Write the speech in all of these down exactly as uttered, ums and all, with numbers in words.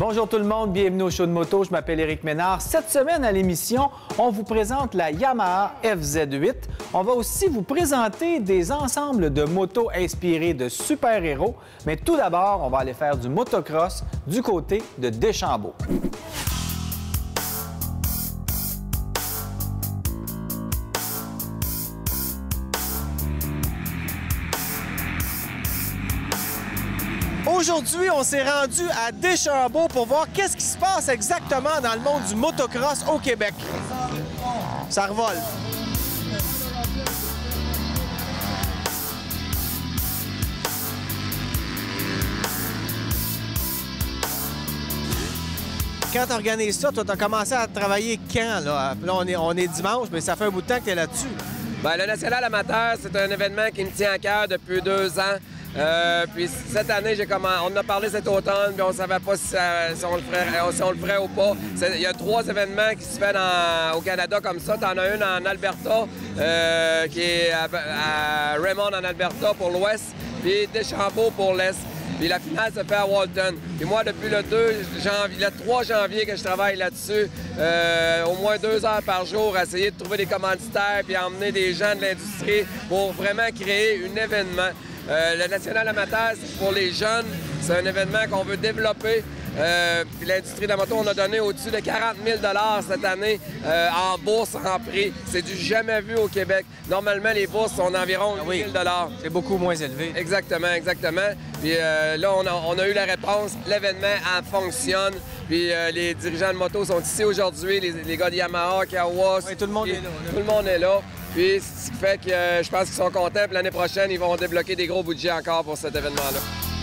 Bonjour tout le monde, bienvenue au show de moto. Je m'appelle Éric Ménard. Cette semaine à l'émission, on vous présente la Yamaha F Z huit. On va aussi vous présenter des ensembles de motos inspirés de super-héros. Mais tout d'abord, on va aller faire du motocross du côté de Deschambault. Aujourd'hui, on s'est rendu à Deschambault pour voir qu'est-ce qui se passe exactement dans le monde du motocross au Québec. Ça revole. Quand tu organises ça, toi, tu as commencé à travailler quand? Là, là on, est, on est dimanche, mais ça fait un bout de temps que tu es là-dessus. Bien, le National Amateur, c'est un événement qui me tient à cœur depuis deux ans. Euh, puis cette année, j'ai comment... on en a parlé cet automne, puis on ne savait pas si, ça, si, on le ferait, si on le ferait ou pas. Il y a trois événements qui se font dans... au Canada comme ça. Tu en as une en Alberta, euh, qui est à, à Raymond en Alberta pour l'ouest, puis Deschambault pour l'est. Puis la finale se fait à Walton. Puis moi, depuis le deux janvier, le trois janvier que je travaille là-dessus, euh, au moins deux heures par jour, à essayer de trouver des commanditaires puis emmener des gens de l'industrie pour vraiment créer un événement. Euh, le National Amateur, c'est pour les jeunes. C'est un événement qu'on veut développer. Euh, puis l'industrie de la moto, on a donné au-dessus de quarante mille dollars cette année euh, en bourse, en prix. C'est du jamais vu au Québec. Normalement, les bourses sont d'environ huit mille dollars. C'est beaucoup moins élevé. Exactement, exactement. Puis euh, là, on a, on a eu la réponse. L'événement fonctionne. Puis euh, les dirigeants de moto sont ici aujourd'hui. Les, les gars de Yamaha, Kawas. Oui, tout le monde est là, là. Tout le monde est là. Puis ce qui fait que euh, je pense qu'ils sont contents. Puis l'année prochaine, ils vont débloquer des gros budgets encore pour cet événement-là.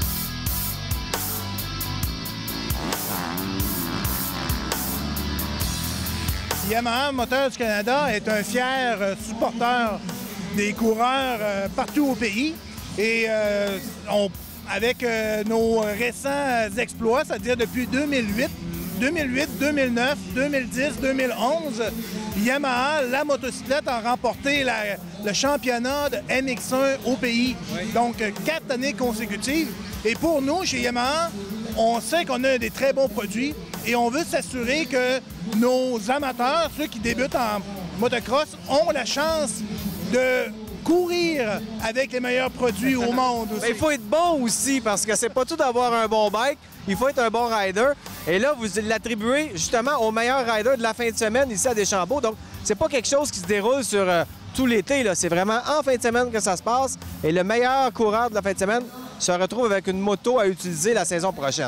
Yamaha Moteur du Canada est un fier euh, supporter des coureurs euh, partout au pays. Et euh, on, avec euh, nos récents exploits, c'est-à-dire depuis deux mille huit, deux mille huit, deux mille neuf, deux mille dix, deux mille onze, Yamaha, la motocyclette, a remporté la, le championnat de M X un au pays. Oui. Donc, quatre années consécutives. Et pour nous, chez Yamaha, on sait qu'on a des très bons produits et on veut s'assurer que nos amateurs, ceux qui débutent en motocross, ont la chance de courir avec les meilleurs produits au monde aussi. Mais il faut être bon aussi, parce que c'est pas tout d'avoir un bon bike, il faut être un bon rider. Et là, vous l'attribuez justement au meilleur rider de la fin de semaine ici à Deschambault. Donc, c'est pas quelque chose qui se déroule sur euh, tout l'été, là. C'est vraiment en fin de semaine que ça se passe. Et le meilleur coureur de la fin de semaine se retrouve avec une moto à utiliser la saison prochaine.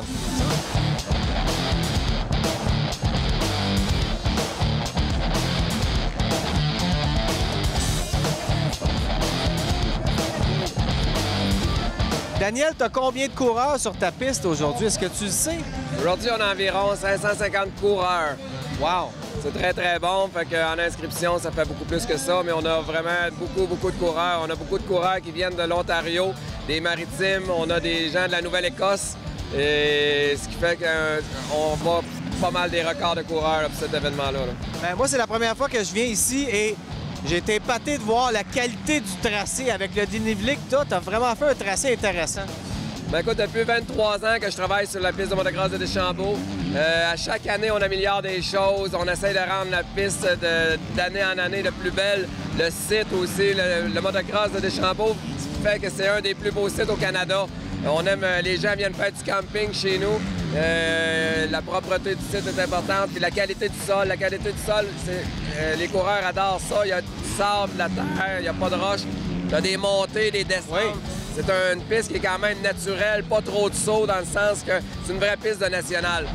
Daniel, tu as combien de coureurs sur ta piste aujourd'hui? Est-ce que tu le sais? Aujourd'hui, on a environ cinq cent cinquante coureurs. Wow! C'est très, très bon. Fait qu'en inscription, ça fait beaucoup plus que ça, mais on a vraiment beaucoup, beaucoup de coureurs. On a beaucoup de coureurs qui viennent de l'Ontario, des Maritimes, on a des gens de la Nouvelle-Écosse, et ce qui fait qu'on va pas mal des records de coureurs là, pour cet événement-là. Là. Bien, moi, c'est la première fois que je viens ici et j'ai été épaté de voir la qualité du tracé avec le dénivelé que tu as. Tu as vraiment fait un tracé intéressant. Ben écoute, depuis vingt-trois ans que je travaille sur la piste de motocross de Deschambault. Euh, à chaque année, on améliore des choses. On essaie de rendre la piste d'année en année de plus belle. Le site aussi, le, le motocross de Deschambault, fait que c'est un des plus beaux sites au Canada. On aime, les gens viennent faire du camping chez nous. Euh, la propreté du site est importante. Puis la qualité du sol, la qualité du sol, euh, les coureurs adorent ça. Il y a du sable, de la terre, il n'y a pas de roche. Il y a des montées, des descentes. Oui. C'est une piste qui est quand même naturelle, pas trop de saut dans le sens que c'est une vraie piste de national.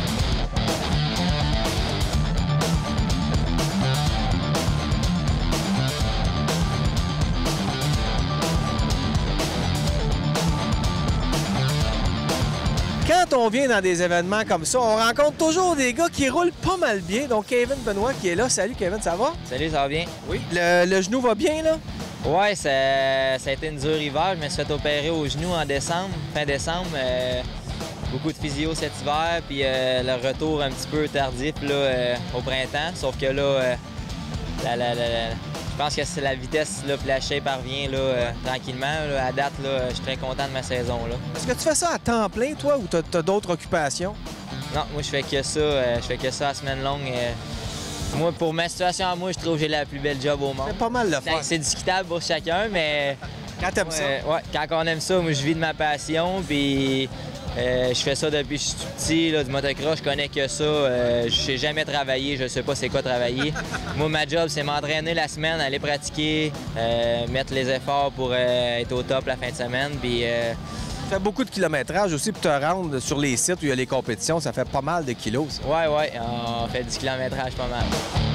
Quand on vient dans des événements comme ça, on rencontre toujours des gars qui roulent pas mal bien. Donc, Kevin Benoît qui est là. Salut, Kevin, ça va? Salut, ça va bien? Oui. Le, le genou va bien, là? Ouais, ça, ça a été une dure hiver. Je me suis fait opérer au genou en décembre, fin décembre. Euh, beaucoup de physio cet hiver, puis euh, le retour un petit peu tardif là, euh, au printemps. Sauf que là, euh, la, la, la, la, je pense que c'est la vitesse, là, puis la shape revient là, euh, tranquillement. Là. À date, là, je suis très content de ma saison. Est-ce que tu fais ça à temps plein, toi, ou tu as, as d'autres occupations? Non, moi, je fais que ça. Euh, je fais que ça à semaine longue. Euh, moi, pour ma situation à moi, je trouve que j'ai la plus belle job au monde. C'est pas mal le fun. C'est discutable pour chacun, mais... Quand t'aimes ça? Euh, ouais, quand on aime ça, moi, je vis de ma passion, puis euh, je fais ça depuis que je suis tout petit, là, du motocross, je connais que ça. Euh, je sais jamais travailler, je sais pas c'est quoi travailler. Moi, ma job, c'est m'entraîner la semaine, aller pratiquer, euh, mettre les efforts pour euh, être au top la fin de semaine, puis... Euh, Tu fais beaucoup de kilométrage aussi pour te rendre sur les sites où il y a les compétitions. Ça fait pas mal de kilos, ça. Ouais, ouais, on fait du kilométrage pas mal.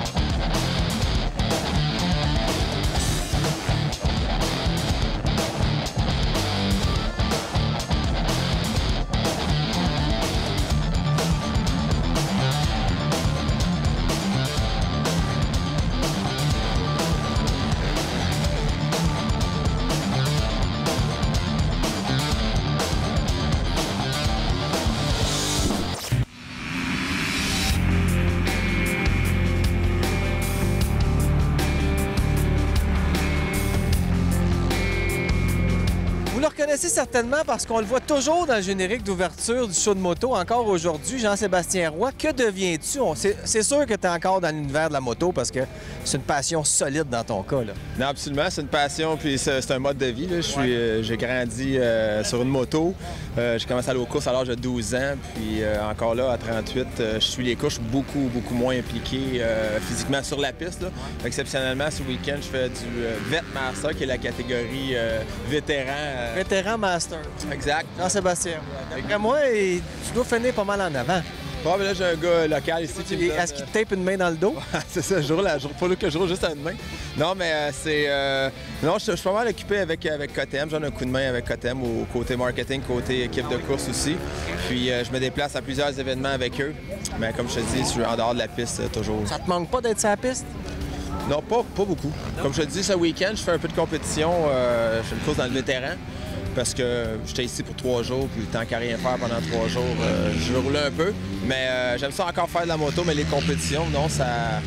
Vous le reconnaissez certainement parce qu'on le voit toujours dans le générique d'ouverture du show de moto, encore aujourd'hui. Jean-Sébastien Roy, que deviens-tu? On- C'est c'est sûr que tu es encore dans l'univers de la moto parce que c'est une passion solide dans ton cas, là. Non, absolument. C'est une passion, puis c'est c'est un mode de vie. là. Je suis, euh, j'ai grandi euh, sur une moto. Euh, j'ai commencé à aller aux courses à l'âge de douze ans, puis euh, encore là, à trente-huit, euh, je suis les courses beaucoup, beaucoup moins impliqué euh, physiquement sur la piste. Là. Exceptionnellement, ce week-end, je fais du euh, Vet Master, qui est la catégorie euh, vétéran. euh, Vétéran master. Exact. Jean-Sébastien Roy. D'après moi, et- tu dois finir pas mal en avant. Bon, ben là, j'ai un gars local ici qui me Et donne, Est-ce qu'il te tape une main dans le dos? c'est ça, je roule, à- je roule pas là que je roule juste à une main. Non, mais euh, c'est... euh, non, je je suis pas mal occupé avec, avec Cotem. J'en ai un coup de main avec Cotem au côté marketing, côté équipe de course aussi. Puis euh, je me déplace à plusieurs événements avec eux. Mais comme je te dis, je suis en dehors de la piste euh, toujours. Ça te manque pas d'être sur la piste? Non, pas, pas beaucoup. Comme je te dis, ce week-end, je fais un peu de compétition. Euh, je fais une course dans le vétéran. Parce que j'étais ici pour trois jours, puis tant qu'à rien faire pendant trois jours, euh, je vais rouler un peu. Mais euh, j'aime ça encore faire de la moto, mais les compétitions, non, ça...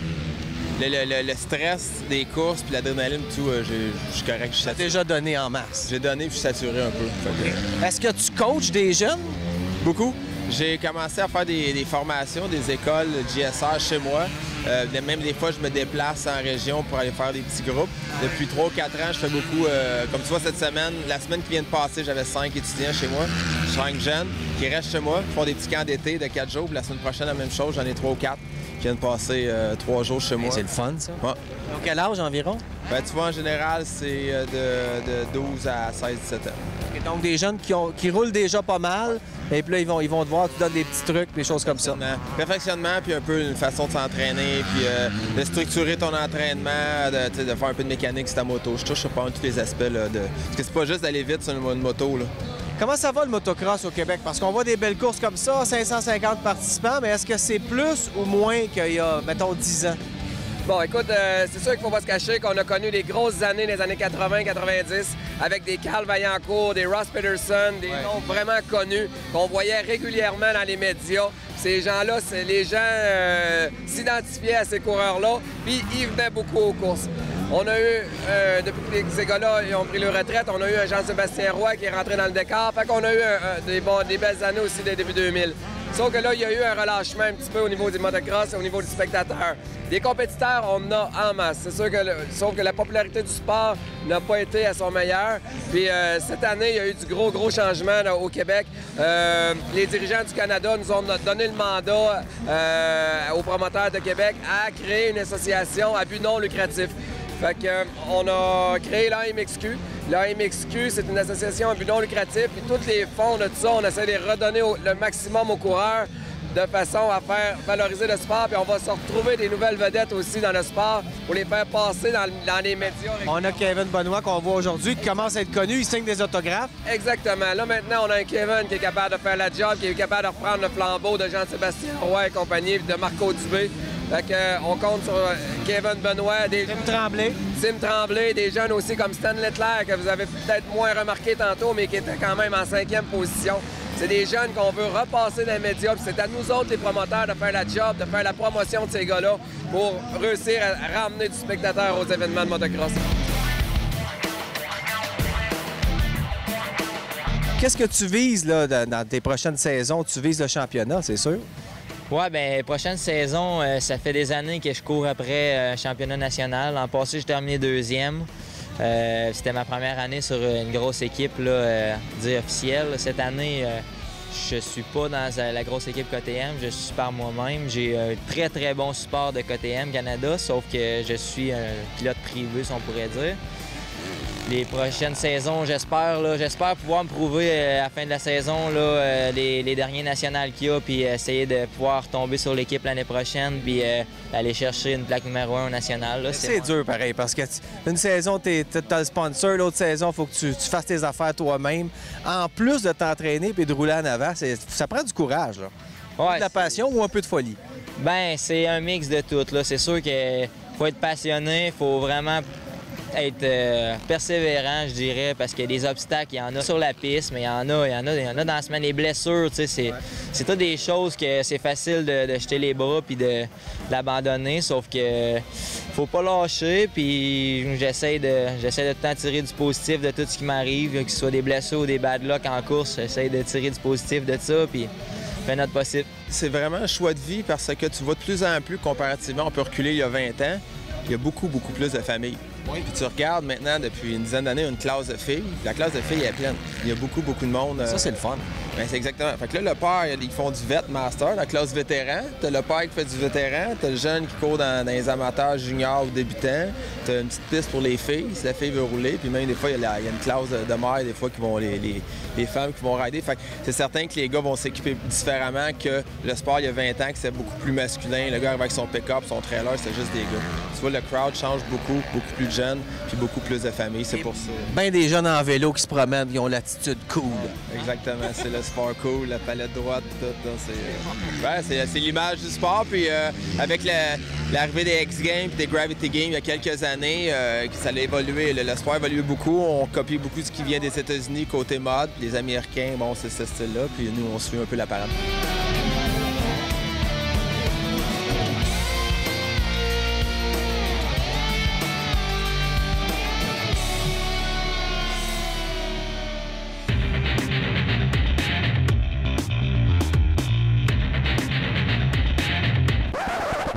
Le, le- le- le stress des courses, puis l'adrénaline, tout, euh, j'ai- je suis correct, je suis T'as saturé. déjà donné en masse. J'ai donné, puis je suis saturé un peu. Fait que- Est-ce que tu coaches des jeunes? Beaucoup. J'ai commencé à faire des, des formations, des écoles G S R chez moi. Euh, même des fois, je me déplace en région pour aller faire des petits groupes. Depuis trois ou quatre ans, je fais beaucoup, euh, comme tu vois cette semaine, la semaine qui vient de passer, j'avais cinq étudiants chez moi, cinq jeunes qui restent chez moi, qui font des petits camps d'été de quatre jours. Puis la semaine prochaine, la même chose, j'en ai trois ou quatre qui viennent passer euh, trois jours chez moi. C'est le fun, ça. Ouais. Donc, quel âge environ? Ben, tu vois, en général, c'est euh, de, de douze à seize dix-sept ans. Et donc, des jeunes qui, ont, qui roulent déjà pas mal, et puis là, ils vont, ils vont te voir, tu donnes des petits trucs, des choses comme ça. Perfectionnement. Perfectionnement, puis un peu une façon de s'entraîner, puis euh, de structurer ton entraînement, de, tu sais, de faire un peu de mécanique sur ta moto. Je touche pas tous les aspects. Là, de... Parce que c'est pas juste d'aller vite sur une, une moto. Là. Comment ça va le motocross au Québec? Parce qu'on voit des belles courses comme ça, cinq cent cinquante participants, mais est-ce que c'est plus ou moins qu'il y a, mettons, dix ans? Bon, écoute, euh, c'est sûr qu'il ne faut pas se cacher qu'on a connu des grosses années des années quatre-vingt quatre-vingt-dix avec des Carl Vaillancourt, des Ross Peterson, des noms vraiment connus qu'on voyait régulièrement dans les médias. Ces gens-là, c'est- les gens euh, s'identifiaient à ces coureurs-là, puis ils venaient beaucoup aux courses. On a eu, euh, depuis que ces gars-là ils ont pris leur retraite, on a eu un Jean-Sébastien Roy qui est rentré dans le décor. Fait qu'on a eu un- un- des, bons- des belles années aussi dès début deux mille. Sauf que là, il y a eu un relâchement un petit peu au niveau du motocross et au niveau du spectateur. Des compétiteurs, on en a en masse. C'est sûr que, le- sauf que la popularité du sport n'a pas été à son meilleur. Puis euh, cette année, il y a eu du gros, gros changement là, au Québec. Euh, les dirigeants du Canada nous ont donné le mandat euh, aux promoteurs de Québec à créer une association à but non lucratif. Fait que, euh, on a créé l'A M X Q. L'A M X Q, c'est une association à but non lucratif. Puis tous les fonds de tout ça, on essaie de les redonner au- le maximum aux coureurs de façon à faire valoriser le sport. Puis on va se retrouver des nouvelles vedettes aussi dans le sport pour les faire passer dans, le- dans les médias. On a Kevin Benoit qu'on voit aujourd'hui, qui commence à être connu, il signe des autographes. Exactement. Là, maintenant, on a un Kevin qui est capable de faire la job, qui est capable de reprendre le flambeau de Jean-Sébastien Roy et compagnie, de Marco Dubé. Fait que, euh, on compte sur euh, Kevin Benoit, des Tim Tremblay. Tim Tremblay, des jeunes aussi comme Stanley Leclerc, que vous avez peut-être moins remarqué tantôt, mais qui était quand même en cinquième position. C'est des jeunes qu'on veut repasser dans les médias, puis c'est à nous autres, les promoteurs, de faire la job, de faire la promotion de ces gars-là pour réussir à ramener du spectateur aux événements de motocross. Qu'est-ce que tu vises là, dans dans tes prochaines saisons? Tu vises le championnat, c'est sûr? Ouais, bien, prochaine saison, euh, ça fait des années que je cours après un euh, championnat national. L'an passé, j'ai terminé deuxième. Euh, C'était ma première année sur une grosse équipe, là, euh, dire officielle. Cette année, euh, je suis pas dans la grosse équipe K T M, je suis par moi-même. J'ai un très, très bon support de K T M Canada, sauf que je suis un pilote privé, si on pourrait dire. Les prochaines saisons, j'espère là, j'espère pouvoir me prouver euh, à la fin de la saison là, euh, les, les derniers nationales qu'il y a, puis essayer de pouvoir tomber sur l'équipe l'année prochaine, puis euh, aller chercher une plaque numéro un au national. C'est dur pareil, parce que une saison, tu as le sponsor, l'autre saison, il faut que tu, tu fasses tes affaires toi-même. En plus de t'entraîner et de rouler en avant, ça prend du courage. Là. Ouais, de la passion ou un peu de folie? Ben, c'est un mix de tout. C'est sûr qu'il faut être passionné, il faut vraiment être euh, persévérant, je dirais, parce qu'il y a des obstacles, il y en a sur la piste, mais il y en a, il y en a, il y en a dans la semaine. Les blessures, tu sais, c'est ouais. toutes des choses que c'est facile de, de jeter les bras puis de, de l'abandonner, sauf que faut pas lâcher, puis j'essaie de, j'essaie de tout le temps tirer du positif de tout ce qui m'arrive, que ce soit des blessures ou des bad luck en course, j'essaie de tirer du positif de ça, puis faire notre possible. C'est vraiment un choix de vie parce que tu vois de plus en plus, comparativement, on peut reculer il y a vingt ans, il y a beaucoup, beaucoup plus de familles. Oui. Puis tu regardes maintenant, depuis une dizaine d'années, une classe de filles. La classe de filles est pleine. Il y a beaucoup, beaucoup de monde. Ça, c'est le fun. Bien, c'est exactement. Fait que là, le père, ils font du vet master, la classe vétéran. T'as le père qui fait du vétéran. T'as le jeune qui court dans, dans les amateurs, juniors ou débutants. T'as une petite piste pour les filles, si la fille veut rouler. Puis même, des fois, il y, y a une classe de, de mère, des fois, qui vont les, les, les femmes qui vont rider. Fait que c'est certain que les gars vont s'équiper différemment que le sport, il y a vingt ans, que c'est beaucoup plus masculin. Le gars arrive avec son pick-up, son trailer, c'est juste des gars. Tu vois, le crowd change beaucoup, beaucoup plus de jeunes, puis beaucoup plus de familles, c'est pour ça. Ben des jeunes en vélo qui se promènent, qui ont l'attitude cool. Exactement, c'est le sport cool, la palette droite, tout. C'est ouais, l'image du sport. Puis euh, avec l'arrivée des X-Games et des Gravity Games il y a quelques années, euh, ça a évolué. Le, le sport a évolué beaucoup. On copie beaucoup ce qui vient des États-Unis côté mode. Les Américains, bon, c'est ce style-là. Puis nous, on suit un peu la parade.